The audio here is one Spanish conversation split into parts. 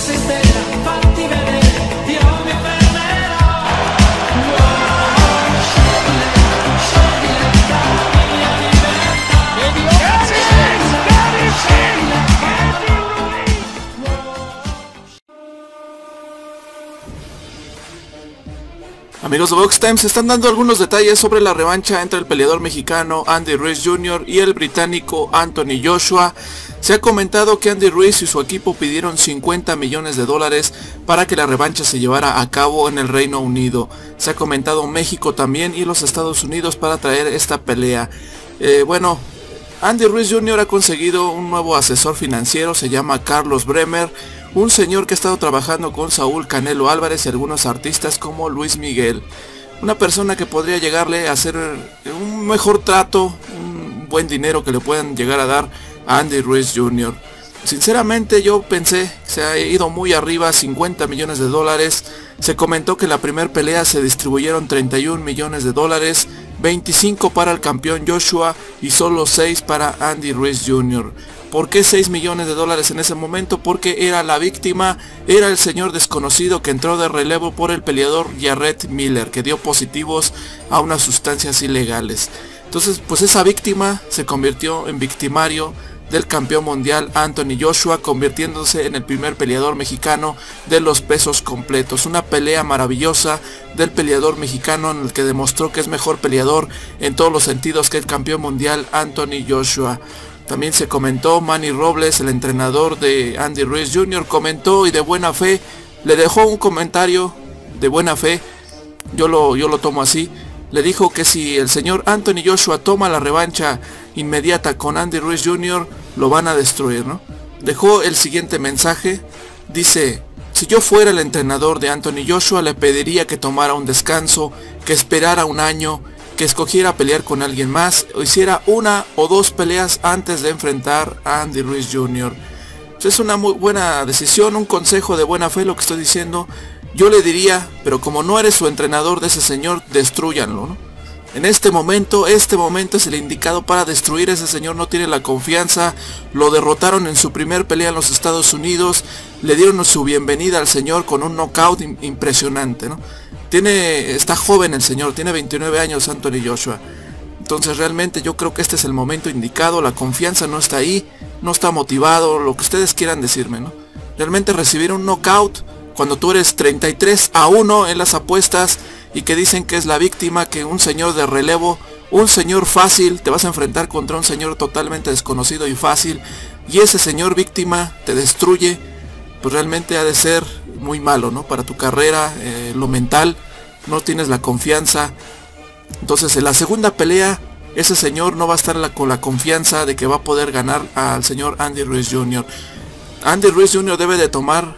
sei vera, fatti vedere, io mi fermerò. Scegli la mia libertà. Amigos de Box Time, se están dando algunos detalles sobre la revancha entre el peleador mexicano Andy Ruiz Jr. y el británico Anthony Joshua. Se ha comentado que Andy Ruiz y su equipo pidieron 50 millones de dólares para que la revancha se llevara a cabo en el Reino Unido. Se ha comentado México también y los Estados Unidos para traer esta pelea. Bueno, Andy Ruiz Jr. ha conseguido un nuevo asesor financiero, se llama Carlos Bremer, un señor que ha estado trabajando con Saúl Canelo Álvarez y algunos artistas como Luis Miguel. Una persona que podría llegarle a hacer un mejor trato, un buen dinero que le puedan llegar a dar a Andy Ruiz Jr. Sinceramente yo pensé, se ha ido muy arriba, 50 millones de dólares. Se comentó que en la primera pelea se distribuyeron 31 millones de dólares, 25 para el campeón Joshua y solo 6 para Andy Ruiz Jr. ¿Por qué 6 millones de dólares en ese momento? Porque era la víctima, era el señor desconocido que entró de relevo por el peleador Jarrett Miller, que dio positivos a unas sustancias ilegales. Entonces, pues esa víctima se convirtió en victimario del campeón mundial Anthony Joshua, convirtiéndose en el primer peleador mexicano de los pesos completos. Una pelea maravillosa del peleador mexicano en el que demostró que es mejor peleador en todos los sentidos que el campeón mundial Anthony Joshua. También se comentó, Manny Robles, el entrenador de Andy Ruiz Jr., comentó y de buena fe, le dejó un comentario de buena fe, yo lo tomo así, le dijo que si el señor Anthony Joshua toma la revancha inmediata con Andy Ruiz Jr., lo van a destruir, ¿no? Dejó el siguiente mensaje, dice: si yo fuera el entrenador de Anthony Joshua, le pediría que tomara un descanso, que esperara un año, que escogiera pelear con alguien más, o hiciera una o dos peleas antes de enfrentar a Andy Ruiz Jr. Es una muy buena decisión, un consejo de buena fe lo que estoy diciendo. Yo le diría, pero como no eres su entrenador de ese señor, destrúyanlo, ¿no? En este momento es el indicado para destruir a ese señor, no tiene la confianza, lo derrotaron en su primer pelea en los Estados Unidos, le dieron su bienvenida al señor con un knockout impresionante, ¿no? Está joven el señor, tiene 29 años Anthony Joshua. Entonces realmente yo creo que este es el momento indicado, la confianza no está ahí, no está motivado, lo que ustedes quieran decirme, ¿no? Realmente recibir un knockout cuando tú eres 33-1 en las apuestas y que dicen que es la víctima, que un señor de relevo, un señor fácil, te vas a enfrentar contra un señor totalmente desconocido y fácil, y ese señor víctima te destruye, pues realmente ha de ser muy malo, ¿no? Para tu carrera, lo mental, no tienes la confianza. Entonces en la segunda pelea ese señor no va a estar con la confianza de que va a poder ganar al señor Andy Ruiz Jr. Andy Ruiz Jr. debe de tomar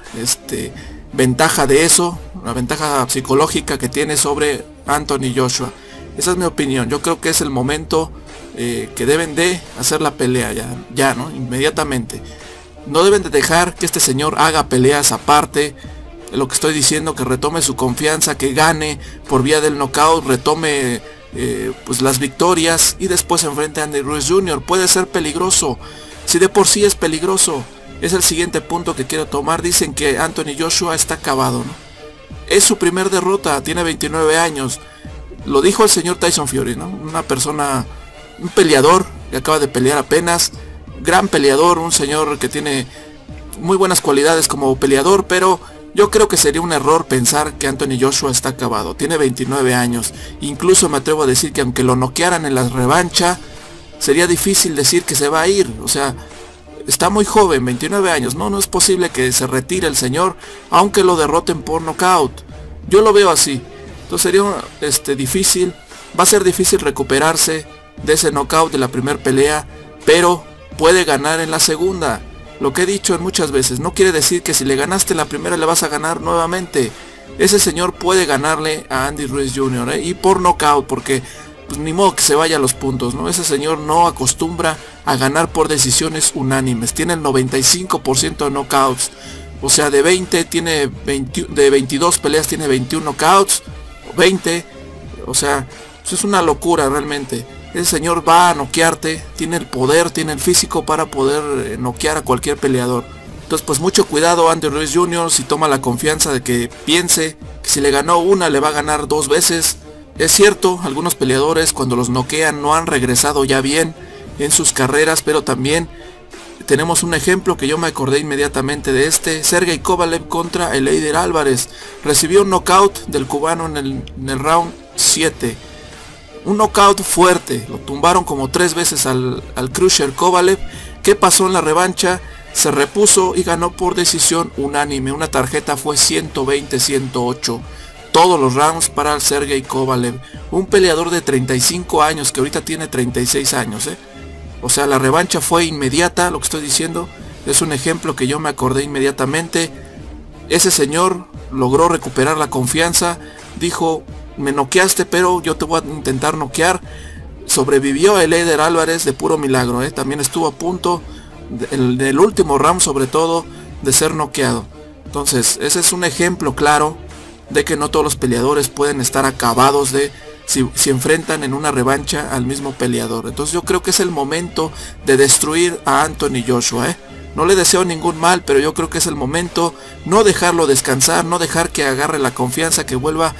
ventaja de eso, la ventaja psicológica que tiene sobre Anthony Joshua. Esa es mi opinión. Yo creo que es el momento que deben de hacer la pelea ya, ¿no? Inmediatamente. No deben de dejar que este señor haga peleas aparte. Lo que estoy diciendo, que retome su confianza, que gane por vía del knockout, retome pues las victorias y después enfrente a Andy Ruiz Jr. Puede ser peligroso, si de por sí es peligroso. Es el siguiente punto que quiero tomar. Dicen que Anthony Joshua está acabado, ¿no? Es su primer derrota, tiene 29 años. Lo dijo el señor Tyson Fury, ¿no? Una persona, un peleador que acaba de pelear apenas, gran peleador, un señor que tiene muy buenas cualidades como peleador, pero yo creo que sería un error pensar que Anthony Joshua está acabado. Tiene 29 años. Incluso me atrevo a decir que aunque lo noquearan en la revancha, sería difícil decir que se va a ir. O sea, está muy joven, 29 años. No es posible que se retire el señor, aunque lo derroten por knockout. Yo lo veo así. Entonces sería difícil. Va a ser difícil recuperarse de ese knockout de la primera pelea, pero puede ganar en la segunda. Lo que he dicho en muchas veces, no quiere decir que si le ganaste en la primera le vas a ganar nuevamente. Ese señor puede ganarle a Andy Ruiz Jr. Y por knockout, porque pues ni modo que se vaya a los puntos, ¿no? Ese señor no acostumbra a ganar por decisiones unánimes. Tiene el 95% de knockouts. O sea, de 22 peleas tiene 21 knockouts, 20. O sea, pues es una locura realmente. Ese señor va a noquearte, tiene el poder, tiene el físico para poder noquear a cualquier peleador. Entonces pues mucho cuidado Andy Ruiz Jr. si toma la confianza de que piense que si le ganó una le va a ganar 2 veces. Es cierto, algunos peleadores cuando los noquean no han regresado ya bien en sus carreras, pero también tenemos un ejemplo que yo me acordé inmediatamente de Sergey Kovalev contra Eleider Álvarez. Recibió un knockout del cubano en el round 7. Un knockout fuerte, lo tumbaron como 3 veces al Crusher Kovalev. ¿Qué pasó en la revancha? Se repuso y ganó por decisión unánime. Una tarjeta fue 120-108. Todos los rounds para el Sergey Kovalev. Un peleador de 35 años que ahorita tiene 36 años. O sea, la revancha fue inmediata, lo que estoy diciendo. Es un ejemplo que yo me acordé inmediatamente. Ese señor logró recuperar la confianza. Dijo, me noqueaste, pero yo te voy a intentar noquear. Sobrevivió a Eleider Álvarez de puro milagro. También estuvo a punto, en el último round sobre todo, de ser noqueado. Entonces, ese es un ejemplo claro de que no todos los peleadores pueden estar acabados de si enfrentan en una revancha al mismo peleador. Entonces yo creo que es el momento de destruir a Anthony Joshua. No le deseo ningún mal, pero yo creo que es el momento. No dejarlo descansar, no dejar que agarre la confianza, que vuelva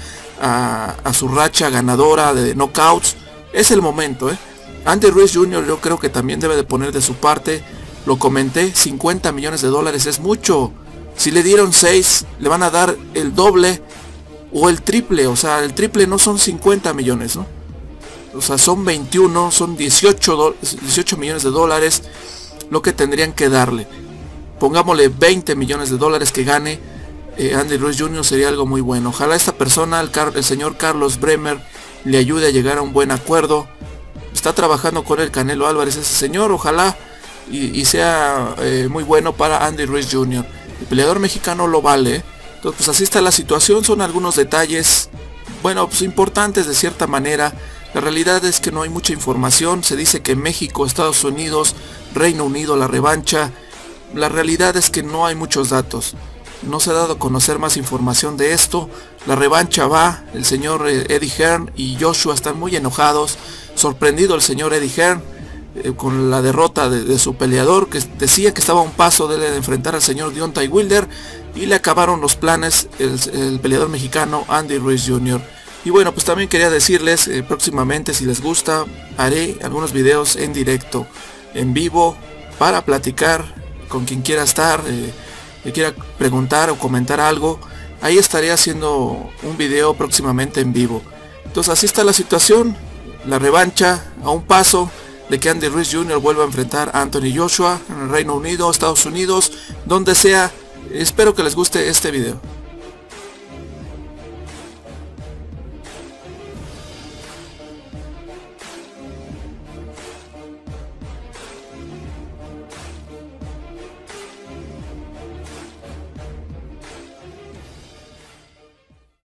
a su racha ganadora de knockouts. Es el momento. Andy Ruiz Jr. yo creo que también debe de poner de su parte. Lo comenté, 50 millones de dólares es mucho. Si le dieron 6, le van a dar el doble o el triple. O sea, el triple no son 50 millones, ¿no? O sea, son 21, son 18 millones de dólares lo que tendrían que darle. Pongámosle 20 millones de dólares que gane Andy Ruiz Jr. sería algo muy bueno. Ojalá esta persona, el señor Carlos Bremer, le ayude a llegar a un buen acuerdo. Está trabajando con el Canelo Álvarez ese señor, ojalá y sea muy bueno para Andy Ruiz Jr. El peleador mexicano lo vale. Entonces pues así está la situación, son algunos detalles, bueno, pues importantes de cierta manera. La realidad es que no hay mucha información. Se dice que México, Estados Unidos, Reino Unido, la revancha. La realidad es que no hay muchos datos. No se ha dado a conocer más información de esto. La revancha va. El señor Eddie Hearn y Joshua están muy enojados. Sorprendido el señor Eddie Hearn con la derrota de su peleador, que decía que estaba a un paso de enfrentar al señor Deontay Wilder. Y le acabaron los planes el peleador mexicano Andy Ruiz Jr. Y bueno, pues también quería decirles, próximamente si les gusta, haré algunos videos en directo, en vivo, para platicar con quien quiera estar, que quiera preguntar o comentar algo. Ahí estaré haciendo un video próximamente en vivo. Entonces así está la situación, la revancha a un paso de que Andy Ruiz Jr. vuelva a enfrentar a Anthony Joshua en el Reino Unido, Estados Unidos, donde sea. Espero que les guste este video.